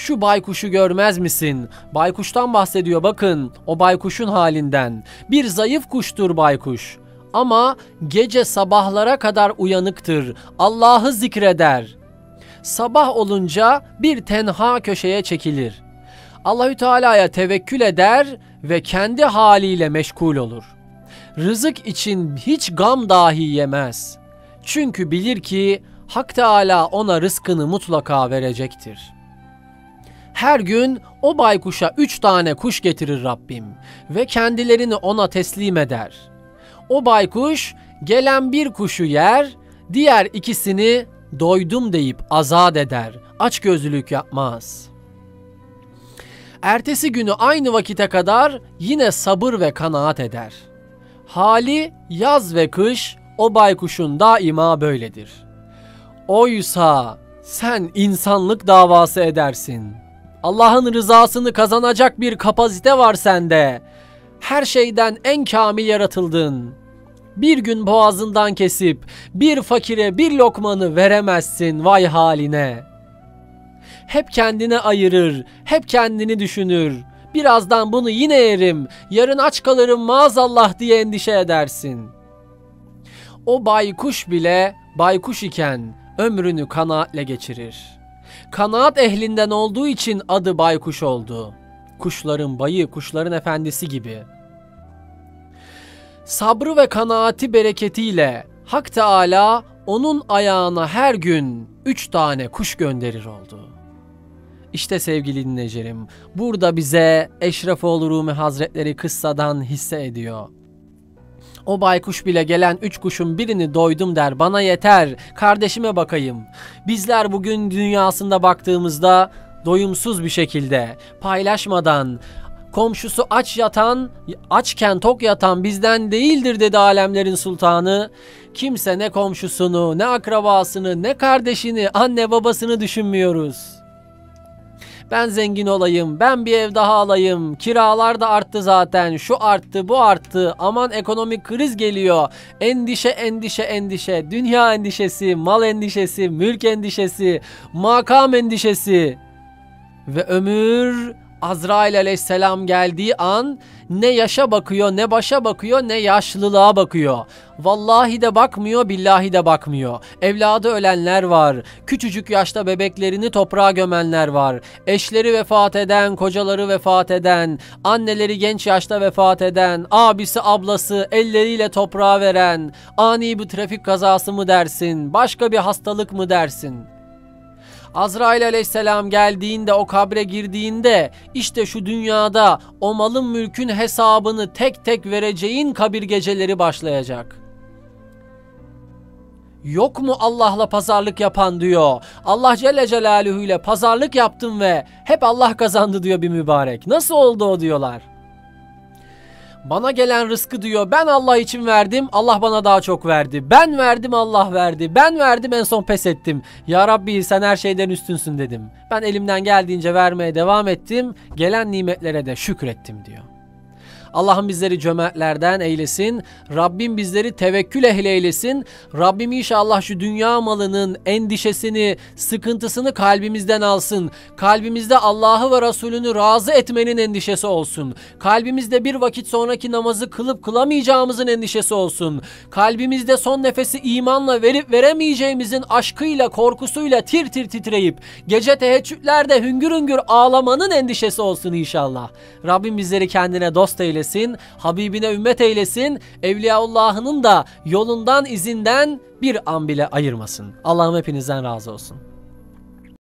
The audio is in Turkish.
Şu baykuşu görmez misin? Baykuştan bahsediyor bakın, o baykuşun halinden. Bir zayıf kuştur baykuş. Ama gece sabahlara kadar uyanıktır. Allah'ı zikreder. Sabah olunca bir tenha köşeye çekilir. Allahü Teala'ya tevekkül eder ve kendi haliyle meşgul olur. Rızık için hiç gam dahi yemez. Çünkü bilir ki Hak Teala ona rızkını mutlaka verecektir. Her gün o baykuşa 3 tane kuş getirir Rabbim ve kendilerini ona teslim eder. O baykuş gelen bir kuşu yer, diğer ikisini doydum deyip azat eder. Açgözlülük yapmaz. Ertesi günü aynı vakite kadar yine sabır ve kanaat eder. Hali yaz ve kış o baykuşun daima böyledir. Oysa sen insanlık davası edersin. Allah'ın rızasını kazanacak bir kapasite var sende. Her şeyden en kamil yaratıldın. Bir gün boğazından kesip bir fakire bir lokmanı veremezsin, vay haline. Hep kendine ayırır, hep kendini düşünür. Birazdan bunu yine yerim, yarın aç kalırım maazallah diye endişe edersin. O baykuş bile baykuş iken ömrünü kanaatle geçirir. Kanaat ehlinden olduğu için adı baykuş oldu. Kuşların bayı, kuşların efendisi gibi. Sabrı ve kanaati bereketiyle Hak Teala onun ayağına her gün 3 tane kuş gönderir oldu. İşte sevgili dinleyicilerim, burada bize Eşrefoğlu Rumi Hazretleri kıssadan hisse ediyor. O baykuş bile gelen 3 kuşun birini doydum der, bana yeter, kardeşime bakayım. Bizler bugün dünyasında baktığımızda doyumsuz bir şekilde, paylaşmadan, komşusu aç yatan, açken tok yatan bizden değildir dedi alemlerin sultanı. Kimse ne komşusunu, ne akrabasını, ne kardeşini, anne babasını düşünmüyoruz. Ben zengin olayım, ben bir ev daha alayım, kiralar da arttı zaten, şu arttı, bu arttı, aman ekonomik kriz geliyor, endişe, endişe, endişe, dünya endişesi, mal endişesi, mülk endişesi, makam endişesi ve ömür Azrail aleyhisselam geldiği an ne yaşa bakıyor, ne başa bakıyor, ne yaşlılığa bakıyor. Vallahi de bakmıyor, billahi de bakmıyor. Evladı ölenler var. Küçücük yaşta bebeklerini toprağa gömenler var. Eşleri vefat eden, kocaları vefat eden, anneleri genç yaşta vefat eden, abisi ablası elleriyle toprağa veren, ani bir trafik kazası mı dersin, başka bir hastalık mı dersin? Azrail aleyhisselam geldiğinde, o kabre girdiğinde işte şu dünyada o malın mülkün hesabını tek tek vereceğin kabir geceleri başlayacak. Yok mu Allah'la pazarlık yapan diyor. Allah Celle Celaluhu ile pazarlık yaptım ve hep Allah kazandı diyor bir mübarek. Nasıl oldu o diyorlar. Bana gelen rızkı diyor ben Allah için verdim, Allah bana daha çok verdi. Ben verdim, Allah verdi. Ben verdim, en son pes ettim. Ya Rabbi sen her şeyden üstünsün dedim. Ben elimden geldiğince vermeye devam ettim. Gelen nimetlere de şükrettim diyor. Allah'ım bizleri cömertlerden eylesin. Rabbim bizleri tevekkül ehli eylesin. Rabbim inşallah şu dünya malının endişesini, sıkıntısını kalbimizden alsın. Kalbimizde Allah'ı ve Resulünü razı etmenin endişesi olsun. Kalbimizde bir vakit sonraki namazı kılıp kılamayacağımızın endişesi olsun. Kalbimizde son nefesi imanla verip veremeyeceğimizin aşkıyla, korkusuyla tir tir titreyip gece teheccüdlerde hüngür hüngür ağlamanın endişesi olsun inşallah. Rabbim bizleri kendine dost eylesin. Habibine ümmet eylesin. Evliyaullah'ının da yolundan, izinden bir an bile ayırmasın. Allah'ım hepinizden razı olsun.